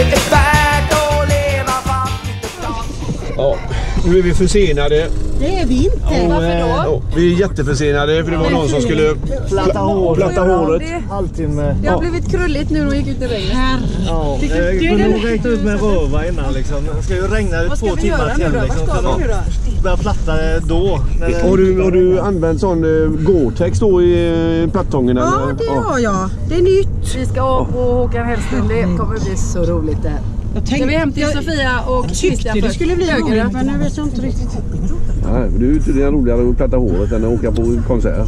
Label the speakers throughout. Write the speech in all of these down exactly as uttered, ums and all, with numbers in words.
Speaker 1: Det är värt att leva fattigt.
Speaker 2: Ja, nu är vi försenade.
Speaker 3: Det är vi inte.
Speaker 2: Och,
Speaker 3: Varför då?
Speaker 2: Ja, vi är jätteförsenade för det var någon som skulle platta, håret. platta håret.
Speaker 4: Halvtimme.
Speaker 5: Det har blivit krulligt nu och gick ut i regnet.
Speaker 4: Ja, jag kunde nog räkna ut med röva innan liksom. Det ska ju regna i två timmar till liksom. Vad ska vi göra? Börja platta då.
Speaker 2: Har du, har du använt sån uh, Gore-Tex då i uh, plattongen?
Speaker 3: Ja,
Speaker 2: eller?
Speaker 3: det har jag. Det är nytt.
Speaker 5: Vi ska av på Håkan Hellström. Det kommer bli så roligt det.
Speaker 3: Jag
Speaker 5: Ska vi hem till Sofia och Christian
Speaker 3: tyckte det
Speaker 5: först?
Speaker 3: skulle bli
Speaker 5: Höger,
Speaker 3: roligt, men nu vet jag inte riktigt.
Speaker 2: Ja, det är ju tydligen roligare att platta håret än att åka på konsert.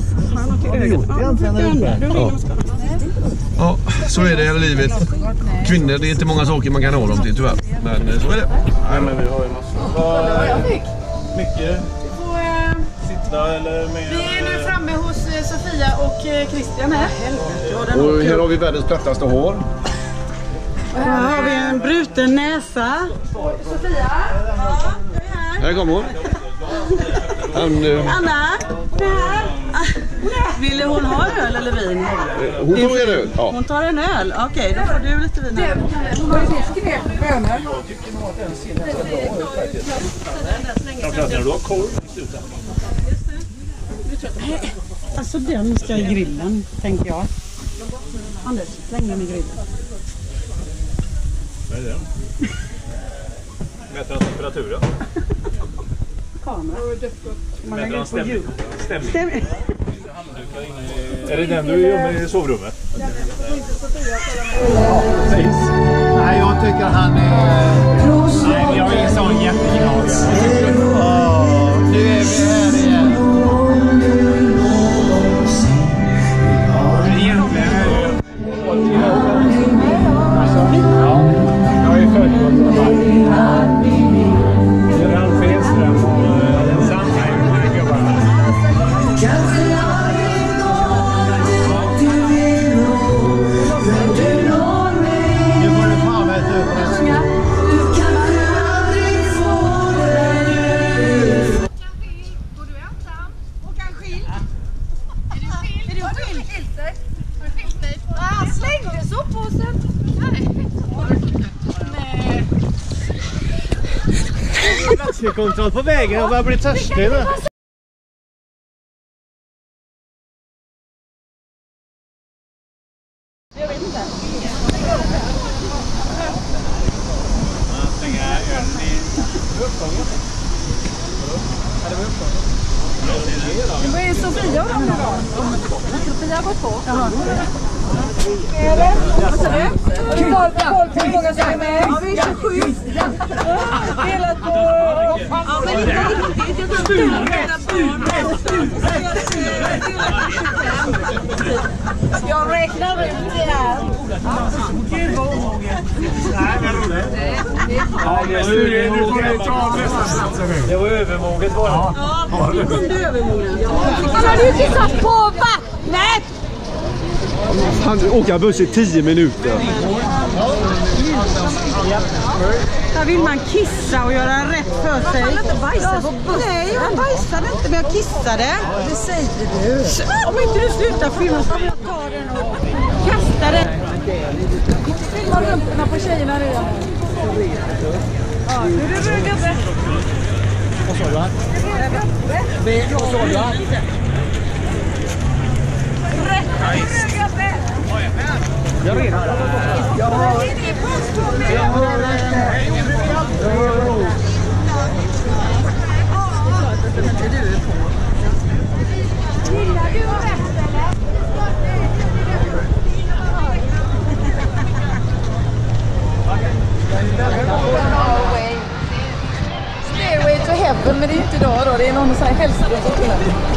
Speaker 2: Ja. Ja, så är det i livet. Kvinnor, det är inte många saker man kan ha dem till tyvärr. Men så är det.
Speaker 4: Nej, men vi har ju massor. Mycket. Sitta eller med...
Speaker 5: Vi är nu framme hos Sofia och Christian här.
Speaker 2: Och här har vi världens plattaste hår.
Speaker 3: Här har vi en bruten näsa.
Speaker 5: Sofia? Ja,
Speaker 2: Här kommer hon. Han, uh,
Speaker 3: Anna, det här. Ville hon ha öl eller vin?
Speaker 2: hon tar en öl. Ja.
Speaker 3: Hon tar en öl. Okej, okay, då får du lite vin.
Speaker 5: hon har ju fisk med bönor.
Speaker 4: Jag pratar när du har korv i slutet.
Speaker 3: Alltså den ska i grillen, tänker jag. Anders, släng den i grillen.
Speaker 4: Vad är det? Mäter han temperaturen?
Speaker 3: Kamera.
Speaker 5: Man
Speaker 4: Mäter han stämning? Stämning.
Speaker 3: Stämning.
Speaker 4: Är det den du gör med i sovrummet? Nej, jag tycker han är... Nej, jag är en sån jättegnagare. Åh, nu är vi här igen. Egentligen är det... Ja, jag är född på Göteborg. Det är Ralf Edström och Sandheim gubbarna. Nu får du fan med ett upp.
Speaker 5: Går du ensam? Håkan skild? Är du skild? Är du skild? Har du skilt dig? Ah, slängde soppåsen. Nej. Nej.
Speaker 4: Kontroll på vägen och börjar bli törstig nu.
Speaker 5: Jag vet inte. Vad är Sofia och de nu då? Sofia har gått på. Jaha. Är det? Vad sa du? Folk frågar sig med. Ja, vi är tjugosju. Spelat på... Ja, men inte riktigt. Jag går inte. Jag räknar ut det här. Gud vad omoget.
Speaker 4: Nej, det är roligt. Det var övermoget var det.
Speaker 3: Ja, nu kom det övermoget.
Speaker 5: Han hade ju tittat på vattnet!
Speaker 2: Han åker buss i tio minuter.
Speaker 3: Där vill man kissa och göra rätt för sig. Jag inte bajsa på bussen. Nej, jag bajsade inte, men jag kissade. Det säger du. Om inte du slutar filma så vill jag ta den och kasta den.
Speaker 5: Filma rumporna på tjejerna redan. Ja, nu är det gubbe.
Speaker 4: Vad sa du? Vad sa du?
Speaker 5: Rätt, gubbe.
Speaker 4: Jag redan. Jag har... Jag har...
Speaker 5: Gillar du och rätt eller? Stairway to heaven, men det är inte idag då. Det är någon sån här Hellström som till.